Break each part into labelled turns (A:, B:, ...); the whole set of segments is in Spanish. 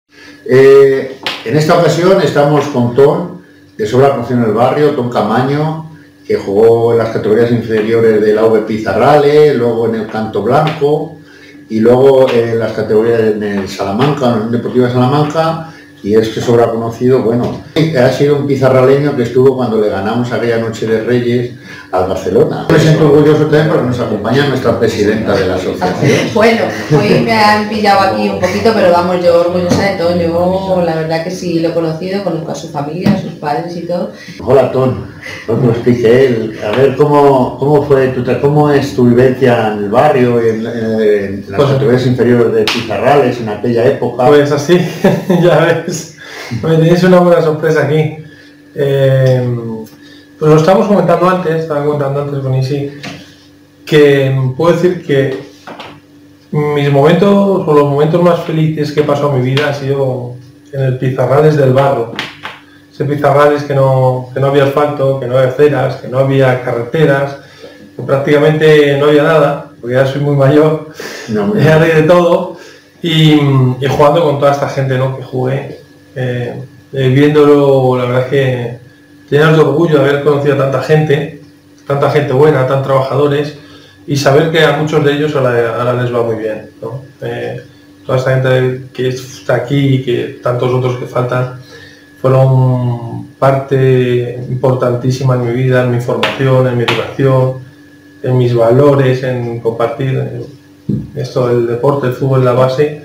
A: En esta ocasión estamos con Ton, de sobra conocido en el barrio, Ton Camaño, que jugó en las categorías inferiores de la V Pizarrales, luego en el Canto Blanco y luego en las categorías en el Salamanca, en la Unión Deportiva de Salamanca, y es que sobra conocido, bueno, ha sido un pizarraleño que estuvo cuando le ganamos aquella noche de Reyes al Barcelona. Me siento orgulloso también porque nos acompaña nuestra presidenta de la asociación.
B: Bueno, hoy me han pillado aquí un poquito, pero vamos, yo orgullosa de todo. Yo la verdad que sí lo he conocido, conozco a su familia, a sus padres y todo.
A: Hola, Ton, no te lo explique él. A ver, ¿cómo es tu vivencia en el barrio, en las categorías inferiores de Pizarrales en aquella época?
C: Pues así, ya ves, me tenéis una buena sorpresa aquí. Pues lo estábamos comentando antes, con Isi, que puedo decir que mis momentos, o los momentos más felices que he pasado en mi vida han sido en el Pizarrales del barrio. Ese Pizarrales que no había asfalto, que no había aceras, que no había carreteras, que prácticamente no había nada, porque ya soy muy mayor, ya rey de todo, y jugando con toda esta gente, ¿no?, que jugué, viéndolo, la verdad es que llenos de orgullo de haber conocido a tanta gente buena, tan trabajadores, y saber que a muchos de ellos ahora les va muy bien, ¿no? Toda esta gente que está aquí y que tantos otros que faltan fueron parte importantísima en mi vida, en mi formación, en mi educación, en mis valores, en compartir esto del deporte, el fútbol, la base.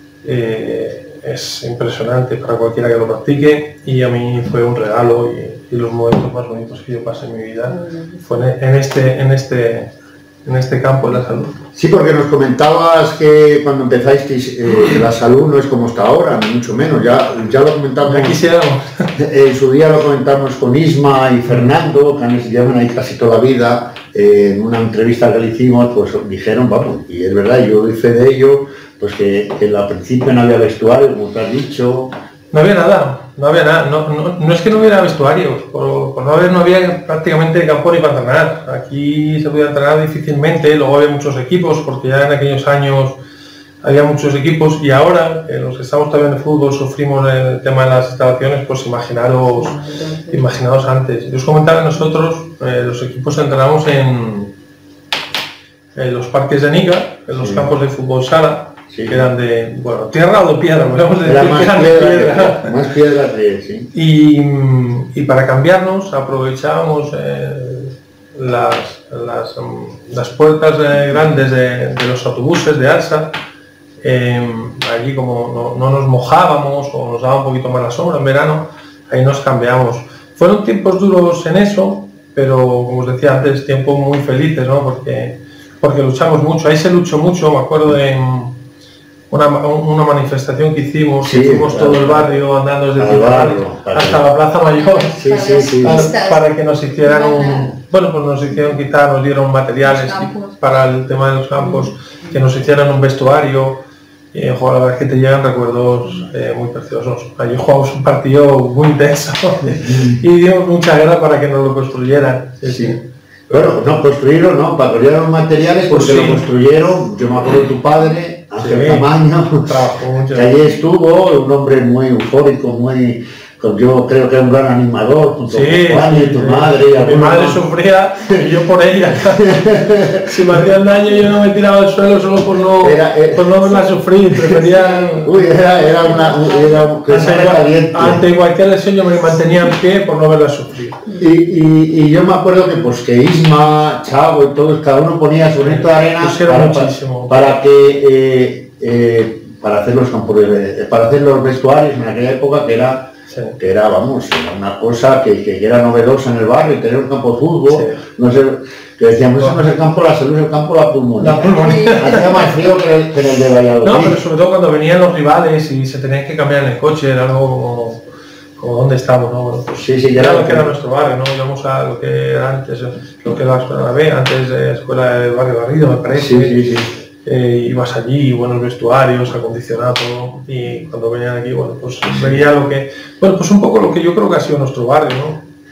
C: Es impresionante para cualquiera que lo practique, y a mí fue un regalo, y los momentos más bonitos que yo pasé en mi vida fue en este campo de la salud.
A: Sí, porque nos comentabas que cuando empezasteis la salud no es como está ahora, ni mucho menos, ya lo comentamos.
C: Ya quisiéramos.
A: En su día lo comentamos con Isma y Fernando, que nos llevan ahí casi toda la vida. En una entrevista que le hicimos, pues dijeron, vamos, y es verdad, yo doy fe de ello, pues que al principio no había vestuario, como te has dicho.
C: No había nada, no es que no hubiera vestuarios, por no había prácticamente campo ni para entrenar. Aquí se podía entrenar difícilmente, luego había muchos equipos, porque ya en aquellos años había muchos equipos, y ahora, los que estamos todavía en el fútbol, sufrimos el tema de las instalaciones, pues imaginaros antes. Yo os comentaba que nosotros, los equipos entrenamos en los parques de Nica, en los campos de fútbol sala, que eran de, bueno, tierra o de piedra, podemos decir que eran de piedra.
A: Más piedra que sí.
C: Y para cambiarnos aprovechábamos las puertas grandes de los autobuses de Alsa. Allí, como no nos mojábamos o nos daba un poquito más la sombra en verano, ahí nos cambiamos. Fueron tiempos duros en eso, pero como os decía antes, tiempos muy felices, ¿no? Porque luchamos mucho, ahí se luchó mucho. Me acuerdo de una manifestación que hicimos, que fuimos todo el barrio andando desde Pizarrales hasta la Plaza Mayor, para que nos hicieran nos dieron materiales para el tema de los campos, que nos hicieran un vestuario. La verdad es que te llegan recuerdos muy preciosos. Allí jugamos un partido muy intenso y dimos mucha guerra para que nos lo construyeran.
A: Bueno, no, construirlo no, para que los materiales, porque lo construyeron, yo me acuerdo de tu padre, Ángel Camaño, que allí estuvo, un hombre muy eufórico, yo creo que era un gran animador, junto con Juan y tu madre.
C: Mi madre sufría, y yo por ella. Si me hacían daño, yo no me tiraba al suelo solo por no verla sufrir, prefería...
A: Era caliente.
C: Ante cualquier lesión yo me mantenía en pie por no verla sufrir.
A: Y yo me acuerdo que Isma, Chavo y todos, cada uno ponía su granito de arena para hacer los campos, para hacer los vestuarios en aquella época, que era una cosa que era novedosa en el barrio, tener un campo de fútbol, no sé, que decíamos, eso no es el campo de la salud, es el campo de la pulmonía. Hacía más frío que en el de Valladolid.
C: No, pero sobre todo cuando venían los rivales y se tenían que cambiar en el coche, era algo como donde estamos, ¿no? Bueno, pues
A: ya
C: era lo que era nuestro barrio, ¿no? Íbamos a lo que era antes, lo que era la escuela B, antes de escuela del barrio Garrido, me parece. Ibas allí, buenos vestuarios, acondicionado, y cuando venían aquí, pues veía un poco lo que yo creo que ha sido nuestro barrio, ¿no?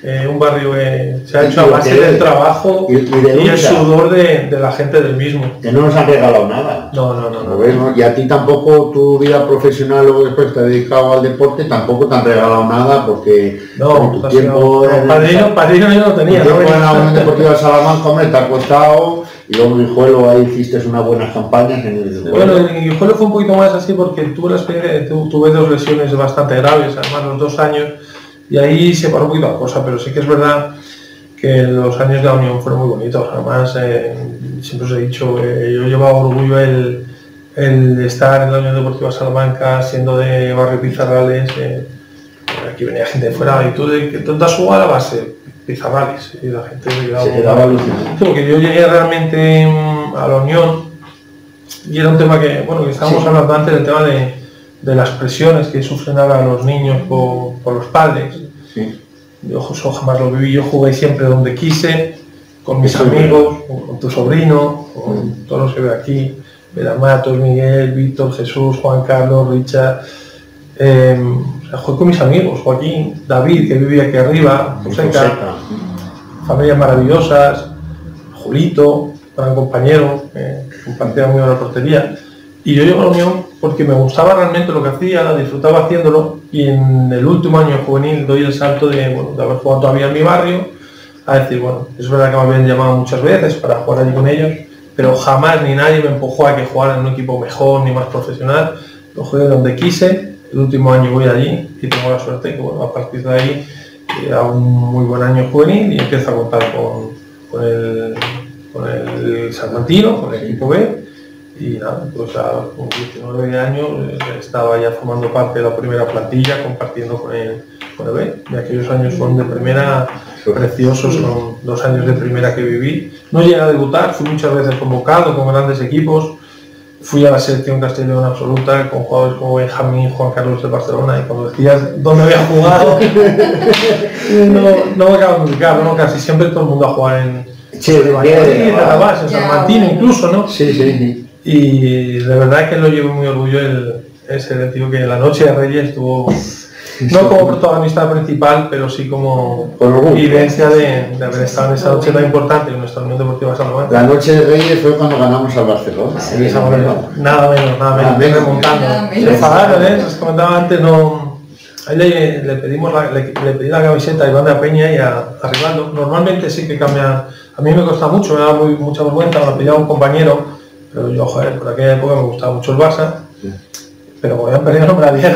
C: un barrio que se ha hecho a base del trabajo y el sudor de la gente del mismo.
A: Que no nos han regalado nada.
C: No.
A: Y a ti tampoco, tu vida profesional, luego después te has dedicado al deporte, tampoco te han regalado nada porque
C: tu tiempo... Padrino yo no tenía.
A: ¿no? En la Unión Deportiva de Salamanca, hombre, te ha costado, y luego en Guijuelo ahí hiciste unas buenas campañas en el...
C: Bueno, en Guijuelo fue un poquito más así porque tuve la experiencia, tuve 2 lesiones bastante graves, además los 2 años, y ahí se paró un poquito la cosa, pero sí que es verdad que los años de la Unión fueron muy bonitos. Además, siempre os he dicho, yo llevaba orgullo el estar en la Unión Deportiva Salamanca, siendo de barrio Pizarrales. Aquí venía gente de fuera, y tú te has jugado a la base Pizarrales, y la gente se
A: quedaba alucinada.
C: Porque yo llegué realmente a la Unión, y era un tema que estábamos hablando antes, del tema de las presiones que sufren ahora los niños por los padres.
A: Sí.
C: Yo jamás lo viví, yo jugué siempre donde quise, con mis amigos, con tu sobrino, con todos los que veo aquí, Matos, Miguel, Víctor, Jesús, Juan Carlos, Richard, jugué con mis amigos, Joaquín, David, que vivía aquí arriba, Joseca, familias maravillosas, Julito, gran compañero, compartía muy bien la portería. Y yo llego a la Unión porque me gustaba realmente lo que hacía, disfrutaba haciéndolo, y en el último año juvenil doy el salto de haber jugado todavía en mi barrio, a decir, es verdad que me habían llamado muchas veces para jugar allí con ellos, pero jamás ni nadie me empujó a que jugara en un equipo mejor ni más profesional. Lo jugué donde quise, el último año voy allí y tengo la suerte que a partir de ahí era un muy buen año juvenil y empiezo a contar con el Salmantino, con el equipo B. Y nada, con 19 años estaba ya formando parte de la primera plantilla, compartiendo con el B. Y aquellos años fueron de primera preciosos, son 2 años de primera que viví. No llegué a debutar, fui muchas veces convocado con grandes equipos. Fui a la selección castellana absoluta con jugadores como Benjamín, Juan Carlos de Barcelona, y cuando decías dónde había jugado, no me acabo de ubicar, ¿no? Casi siempre todo el mundo ha jugado en la base, en San Martín incluso, ¿no?
A: Sí.
C: Y de verdad que lo llevo muy orgullo ese tío que la noche de Reyes estuvo, no como protagonista principal, pero sí como evidencia de haber estado en esa noche tan importante en nuestra Unión Deportiva Salamanca.
A: La noche de Reyes fue cuando ganamos al Barcelona.
C: Sí, nada menos, remontando. Se enfadaron, os comentaba antes, ahí le pedí la camiseta a Iván de la Peña y a Rivaldo. Normalmente sí que cambia, a mí me cuesta mucho, me da mucha vergüenza, me la pillaba un compañero, pero yo, por aquella época me gustaba mucho el Barça, pero como habían perdido no me la dieron.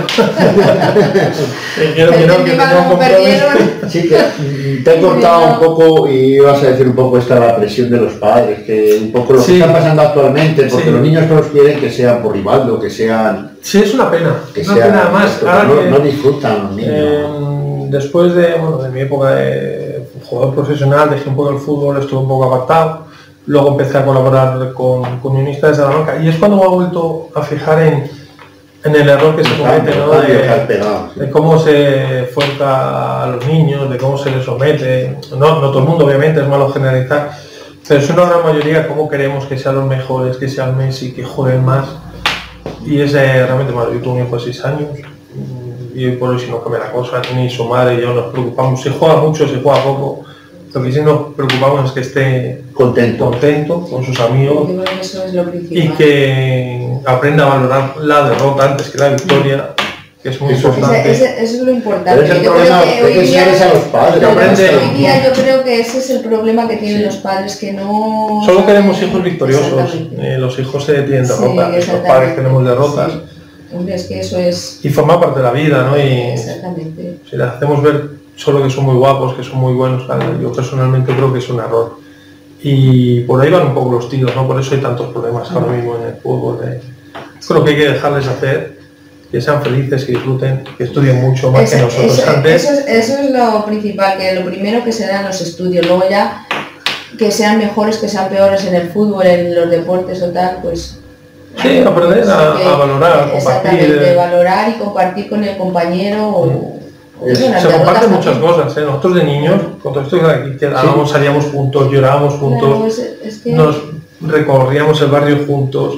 A: Sí, que te he cortado un poco y ibas a decir un poco la presión de los padres, que un poco lo que está pasando actualmente, porque los niños todos quieren que sean por Rivaldo, que sean...
C: Sí, es una pena, además.
A: No disfrutan los niños.
C: Después de mi época de jugador profesional, dejé un poco el fútbol, estuve un poco apartado. Luego empecé a colaborar con Unionistas de Salamanca y es cuando me he vuelto a fijar en el error que se comete, ¿no? De cómo se fuerza a los niños, de cómo se les somete. No todo el mundo, obviamente, es malo generalizar, pero es una gran mayoría cómo queremos que sean los mejores, que sean Messi, que jueguen más. Y es realmente malo. Yo tuve un hijo de 6 años y hoy por hoy, si no cambia la cosa, ni su madre y yo nos preocupamos. Se juega mucho, se juega poco. Lo que sí nos preocupamos es que esté contento con sus amigos.
B: Eso es lo principal.
C: Y que aprenda a valorar la derrota antes que la victoria, que es muy importante.
B: Eso es lo importante.
A: Pero es el problema que enseñarles a los padres.
B: Hoy día yo creo que ese es el problema que tienen los padres, que no...
C: Solo queremos hijos victoriosos. Los hijos tienen derrotas, los padres tenemos derrotas.
B: Sí. Hombre, es que eso es...
C: Y forma parte de la vida, ¿no? Y
B: exactamente.
C: Si les hacemos ver solo que son muy guapos, que son muy buenos, yo personalmente creo que es un error. Y por ahí van un poco los tiros, ¿no? Por eso hay tantos problemas ahora mismo en el fútbol. Creo que hay que dejarles hacer, que sean felices, que disfruten, que estudien mucho más que nosotros antes.
B: Eso es lo principal, que lo primero que se dan los estudios, luego ya que sean mejores, que sean peores en el fútbol, en los deportes o tal, pues...
C: Sí, aprender a valorar, a compartir.
B: Exactamente, valorar y compartir con el compañero.
C: Se comparten muchas cosas, Nosotros de niños, con todo esto que aquí quedábamos, salíamos juntos, llorábamos juntos, nos recorríamos el barrio juntos.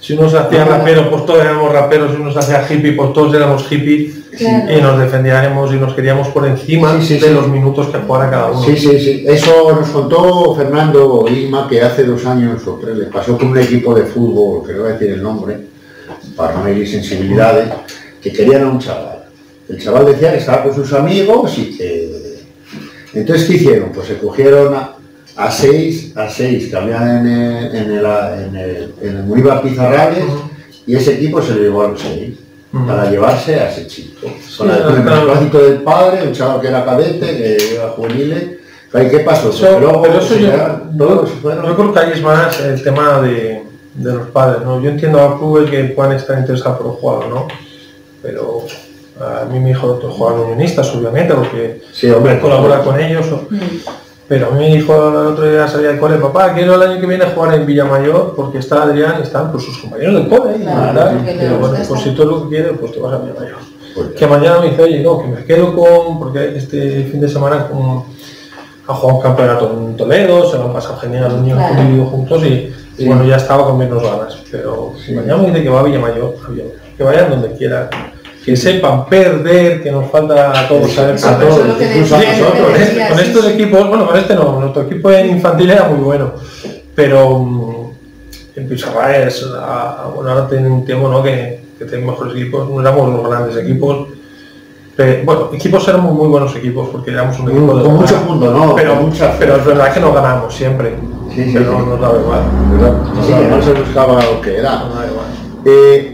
C: Si uno se hacía rapero, pues todos éramos raperos, si uno se hacía hippie, pues todos éramos hippies, claro. Y nos defendíamos y nos queríamos por encima de los minutos que jugara cada uno.
A: Sí. Eso nos contó Fernando Lima, que hace 2 años o 3 le pasó con un equipo de fútbol, que no voy a decir el nombre, para no herir sensibilidades, que querían a un chaval. El chaval decía que estaba con sus amigos y que... Entonces, ¿qué hicieron? Pues se cogieron a 6 que habían en el Muníbar Pizarrales, y ese equipo se lo llevó a los 6 para llevarse a ese chico. Con el beneplácito del padre, un chaval que era cadete, que era juvenil. ¿Qué pasó?
C: Pero eso yo creo que ahí es más el tema de los padres, ¿no? Yo entiendo a clubes que puedan estar interesados por el jugador, ¿no? Pero a mí mi hijo juega en Unionistas, obviamente, porque colabora con ellos. Pero a mí mi hijo el otro día salía del cole, papá, quiero el año que viene jugar en Villamayor, porque está Adrián, están pues sus compañeros del cole, pero bueno, pues si tú lo que quieres, pues te vas a Villamayor. Que mañana me dice, oye, no, que me quedo porque este fin de semana ha jugado un campeonato en Toledo, se lo han pasado genial, los niños han vivido juntos y bueno, ya estaba con menos ganas, pero mañana me dice que va a Villamayor, que vayan donde quieran. Que sepan perder, que nos falta a todos saber a todos. Con estos equipos, bueno, con este no, nuestro equipo en infantil era muy bueno, pero en Pizarrales, bueno, ahora tiene un tiempo, ¿no? que tienen mejores equipos, no éramos los grandes equipos, pero, bueno, equipos éramos muy buenos equipos porque éramos un equipo de
A: con mucho punto, ¿no?
C: Pero es verdad que nos ganamos siempre, pero no nos daba igual.
A: No se buscaba lo que era.
C: No daba igual.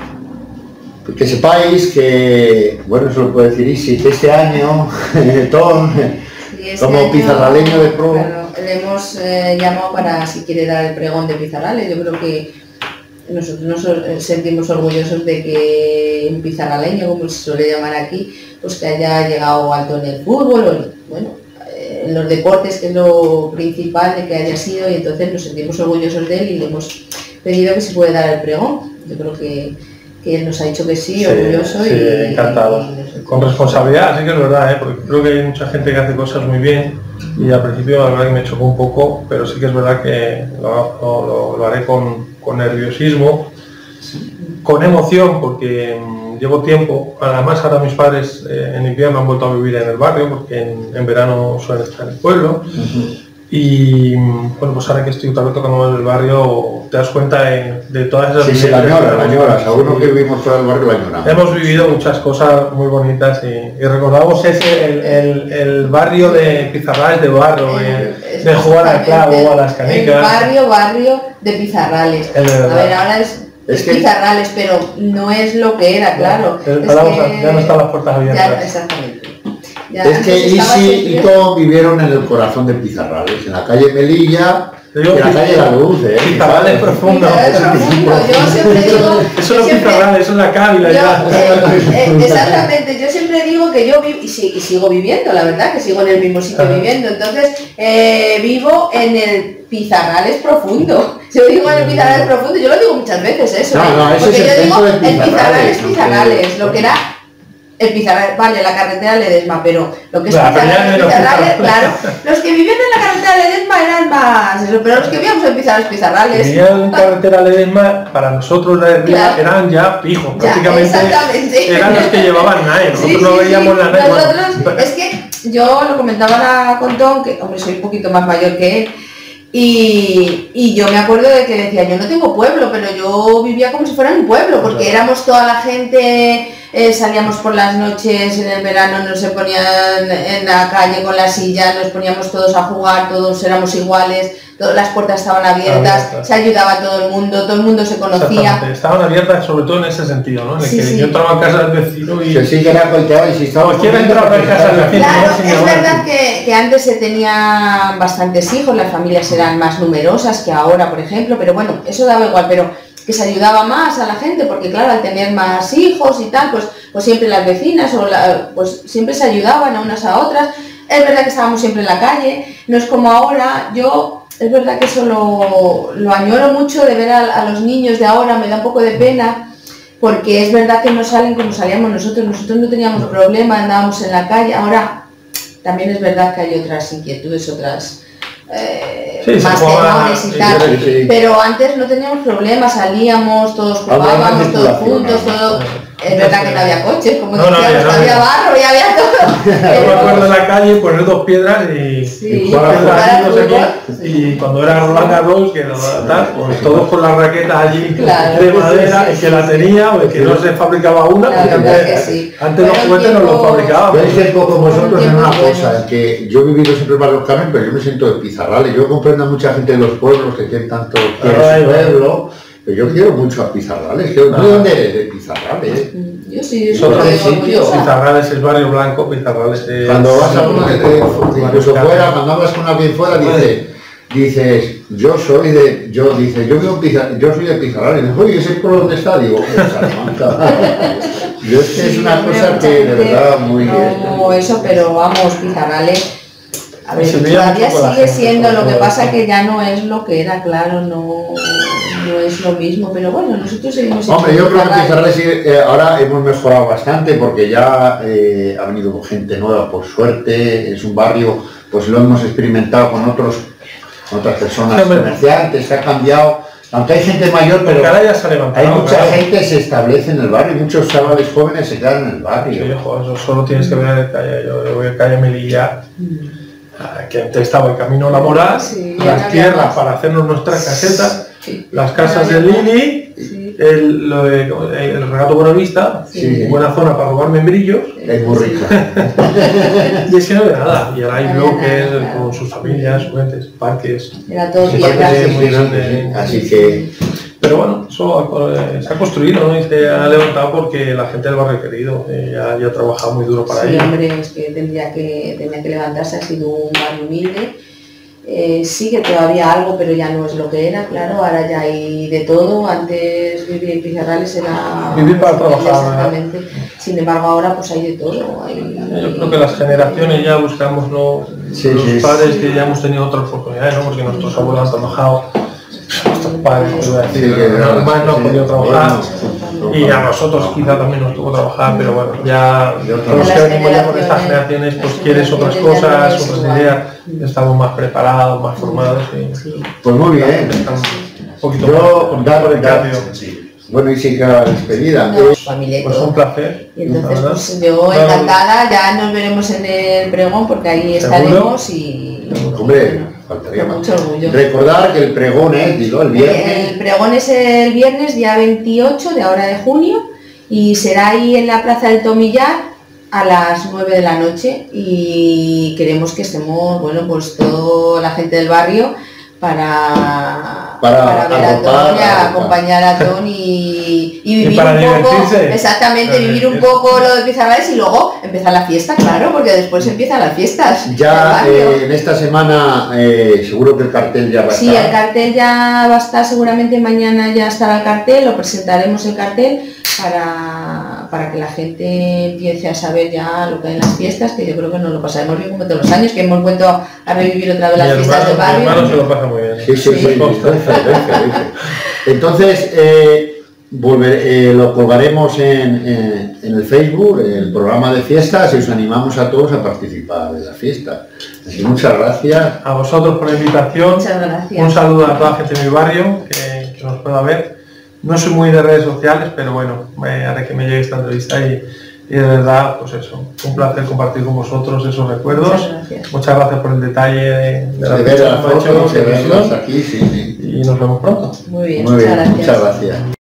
A: Que sepáis que, bueno, eso lo puedo decir Isi, que este año, Tom, como pizarraleño de pro...
B: Claro, le hemos llamado para si quiere dar el pregón de Pizarrales. Yo creo que nosotros nos sentimos orgullosos de que un pizarraleño, como se suele llamar aquí, pues que haya llegado alto en el fútbol, o bueno, en los deportes, que es lo principal de que haya sido, y entonces nos sentimos orgullosos de él y le hemos pedido que se puede dar el pregón. Yo creo que él nos ha dicho que sí, orgulloso
C: y encantado. Con responsabilidad, sí que es verdad, porque creo que hay mucha gente que hace cosas muy bien y al principio la verdad que me chocó un poco, pero sí que es verdad que lo haré con nerviosismo, con emoción, porque llevo tiempo, además ahora mis padres en invierno han vuelto a vivir en el barrio, porque en verano suelen estar en el pueblo. Y bueno, pues ahora que estoy otra vez tocando más el barrio, te das cuenta de todas esas...
A: Sí, la añoras, a uno que vivimos fuera del barrio la añoramos.
C: Hemos vivido muchas cosas muy bonitas y recordamos el barrio de Pizarrales de barro, de jugar al clavo, a las canicas.
B: El barrio de Pizarrales. A ver, ahora es Pizarrales, pero no es lo que era, claro.
C: Ya no están las puertas abiertas.
B: Ya, exactamente. Ya,
A: es que Isi y Tom vivieron en el corazón de Pizarrales, en la calle Melilla, y en la calle La Luz,
C: Pizarrales profundo.
B: Yo siempre digo...
C: Eso no es Pizarrales, eso es la Cávila ya.
B: Exactamente, yo siempre digo que yo vivo, y sigo viviendo, la verdad, que sigo en el mismo sitio viviendo, entonces vivo en el Pizarrales profundo. Yo digo en el Pizarrales profundo, yo lo digo muchas veces eso, porque yo digo el Pizarrales, lo que era el Pizarrales, vale, la carretera Ledesma, pero lo que es Pizarrales, claro, los que vivían en la carretera Ledesma eran más, pero los que vivíamos en Pizarrales.
C: Vivían en carretera Ledesma, para nosotros eran ya pijos, prácticamente eran los que llevaban NAE, nosotros no veíamos la NAE.
B: Nosotros, es que yo lo comentaba con Tom, que hombre, soy un poquito más mayor que él, y yo me acuerdo de que decía, yo no tengo pueblo, pero yo vivía como si fuera un pueblo, porque éramos toda la gente, salíamos por las noches en el verano, nos se ponían en la calle con las sillas, nos poníamos todos a jugar, todos éramos iguales, todas las puertas estaban abiertas, se ayudaba a todo el mundo se conocía.
C: Estaban abiertas sobre todo en ese sentido, ¿no? En el que yo entraba a casa del vecino y...
A: sí que era colteado y si estaba...
C: Cualquiera entraba a casa del vecino.
B: Claro, es verdad que antes se tenían bastantes hijos, las familias eran más numerosas que ahora, por ejemplo, pero bueno, eso daba igual, pero que se ayudaba más a la gente, porque claro, al tener más hijos y tal, pues siempre las vecinas pues siempre se ayudaban a unas a otras. Es verdad que estábamos siempre en la calle, no es como ahora. Es verdad que eso lo añoro mucho de ver a los niños de ahora, me da un poco de pena, porque es verdad que no salen como salíamos nosotros no teníamos problema, andábamos en la calle. Ahora también es verdad que hay otras inquietudes, más temores y tal, pero antes no teníamos problemas, salíamos, todos jugábamos, todos juntos, todo. Es verdad que no había coches, como decíamos, había barro y había todo.
C: Yo me acuerdo en la calle poner 2 piedras y jugar a no sé qué, y cuando era Roland Garros, que tal, pues todos con la raqueta allí de madera, el que la tenía o el que no se fabricaba una, porque antes los juguetes no los fabricaban.
A: Yo soy poco como vosotros en una cosa, que yo he vivido siempre en Barrio Carmen, pero yo me siento de Pizarrales. Yo comprendo a mucha gente de los pueblos que quieren tanto su pueblo. Yo quiero mucho a Pizarrales. ¿De dónde eres? De Pizarrales.
B: Yo sí,
C: Pizarrales es Barrio Blanco, Pizarrales es...
A: Cuando vas a incluso fuera, cuando hablas con alguien fuera, dices, yo soy de Pizarrales. Oye, ¿ese pueblo dónde está? Digo, en Salamanca. Yo es que es una cosa que de verdad muy...
B: No, eso, pero vamos, Pizarrales... A ver, todavía sigue siendo, lo que pasa que ya no es lo que era, claro, no es lo mismo, pero bueno, nosotros seguimos...
A: Hombre, yo creo que Pizarrales ahora hemos mejorado bastante porque ya ha venido gente nueva, por suerte, es un barrio, pues lo hemos experimentado con otras personas comerciantes, se ha cambiado, aunque hay gente mayor, pero
C: ya se ha levantado,
A: hay mucha gente que se establece en el barrio, muchos chavales jóvenes se quedan en el barrio.
C: Sí, ojo, eso solo tienes que ver en calle, yo voy a calle Melilla, que antes estaba el camino laboral, las tierras para hacernos nuestras casetas, las casas de Lili, el regato Buenavista, buena zona para robar membrillos,
A: es muy rica.
C: y es que no había nada, y ahora hay bloques con sus familias, sus gentes, parques,
B: era todo
C: muy grande,
A: así que...
C: Pero bueno, eso se ha construido, ¿no? Y se ha levantado porque la gente del barrio querido ya ha trabajado muy duro para ello.
B: Sí, hombre, es que tenía que levantarse, ha sido un barrio humilde. Sigue todavía algo, pero ya no es lo que era, claro, ahora ya hay de todo. Antes vivir en Pizarrales era...
C: Vivir para trabajar.
B: Exactamente. Sin embargo, ahora pues hay de todo.
C: Yo creo que las generaciones ya buscamos, ¿no? Los padres que ya hemos tenido otras oportunidades, ¿no? Porque nuestros abuelos han trabajado. Nuestros padres, no han podido trabajar y a nosotros quizá también nos tuvo trabajar, pero bueno, ya los que venimos ya con estas generaciones pues quieres otras cosas, otras ideas, estamos más preparados, más formados y...
A: Pues muy bien,
C: un poquito
A: yo dar el cambio. Bueno, y sí que la despedida.
C: Pues un placer.
B: Y entonces pues yo encantada, ya nos veremos en el pregón porque ahí estaremos y...
A: Hombre, faltaría más.
B: Mucho orgullo.
A: Recordar que el pregón es, digo, el viernes.
B: El pregón es el viernes, día 28 de ahora de junio, y será ahí en la Plaza del Tomillar a las 9 de la noche, y queremos que estemos, bueno, pues toda la gente del barrio para ver a Ton, acompañar a Ton y vivir
C: para
B: un poco,
C: divertirse.
B: Exactamente, vivir un poco lo de Pizarrales y luego empezar la fiesta, claro, porque después empiezan las fiestas.
A: Ya en esta semana seguro que el cartel ya va a estar.
B: Sí, el cartel ya va a estar, seguramente mañana ya estará el cartel, lo presentaremos el cartel para que la gente empiece a saber ya lo que hay en las fiestas, que yo creo que nos lo pasaremos bien como todos los años, que hemos vuelto a revivir otra vez las fiestas de barrio.
C: Mi hermano se lo pasa muy bien.
A: Sí. Entonces, lo colgaremos en el Facebook, el programa de fiestas, y os animamos a todos a participar de la fiesta. Así, muchas gracias.
C: A vosotros por la invitación.
B: Muchas gracias.
C: Un saludo a toda la gente de mi barrio que nos pueda ver. No soy muy de redes sociales, pero bueno, haré que me llegue esta entrevista y de verdad, pues eso, un placer compartir con vosotros esos recuerdos. Muchas gracias por el detalle de la
A: ver la foto, de verlos aquí, sí.
C: Y nos vemos pronto.
B: Muy bien,
A: muchas gracias.